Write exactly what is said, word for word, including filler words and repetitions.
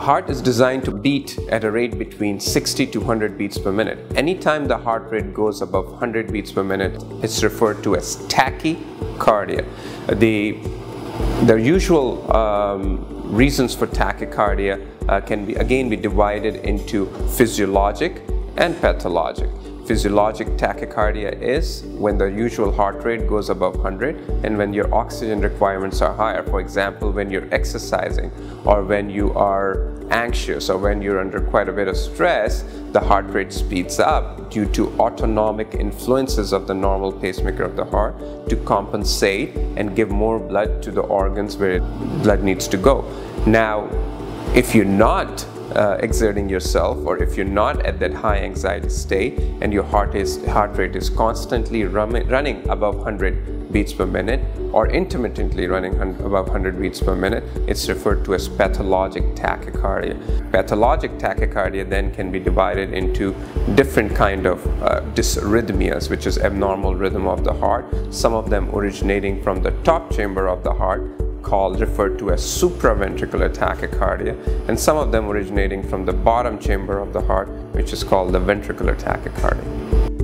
heart is designed to beat at a rate between sixty to one hundred beats per minute. Anytime the heart rate goes above one hundred beats per minute, it's referred to as tachycardia. The, the usual um, reasons for tachycardia uh, can be again be divided into physiologic and pathologic. Physiologic tachycardia is when the usual heart rate goes above one hundred and when your oxygen requirements are higher. For example, when you're exercising or when you are anxious or when you're under quite a bit of stress, the heart rate speeds up due to autonomic influences of the normal pacemaker of the heart to compensate and give more blood to the organs where blood needs to go. Now, if you're not Uh, exerting yourself, or if you're not at that high anxiety state and your heart is heart rate is constantly running above one hundred beats per minute or intermittently running above one hundred beats per minute, it's referred to as pathologic tachycardia. Pathologic tachycardia then can be divided into different kind of uh, dysrhythmias, which is abnormal rhythm of the heart, some of them originating from the top chamber of the heart, called referred to as supraventricular tachycardia, and some of them originating from the bottom chamber of the heart, which is called the ventricular tachycardia.